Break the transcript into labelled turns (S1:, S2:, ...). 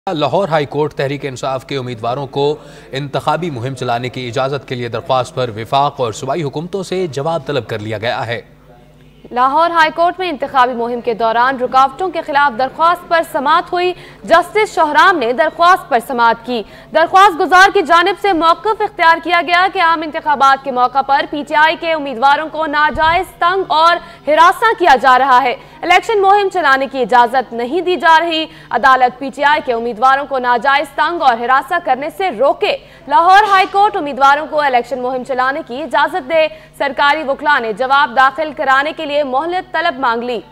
S1: Lahore high court Tehreek Insaf के उम्मीदवारों को इंतखाबी मुहिम चलाने की इजाज़त के लिए दरख्वास्त पर विफाक और सूबाई हुकूमतों से जवाब तलब कर लिया गया है।
S2: लाहौर हाई कोर्ट में इंतखाबी मुहिम के दौरान रुकावटों के खिलाफ दरख्वास्त पर समाअत हुई। जस्टिस शोहराम ने दरख्वास्त पर समाअत की। दरख्वास्त गुजार की जानिब से मौक़िफ़ इख्तियार किया गया कि आम इंतखाबात के मौका पर PTI के उम्मीदवारों को नाजायज तंग और हिरासा किया जा रहा है। इलेक्शन मुहिम चलाने की इजाजत नहीं दी जा रही। अदालत PTI के उम्मीदवारों को नाजायज तंग और हिरासा करने से रोके। लाहौर हाई कोर्ट उम्मीदवारों को इलेक्शन मुहिम चलाने की इजाजत दे। सरकारी वकला ने जवाब दाखिल कराने के लिए मोहलत तलब मांग ली।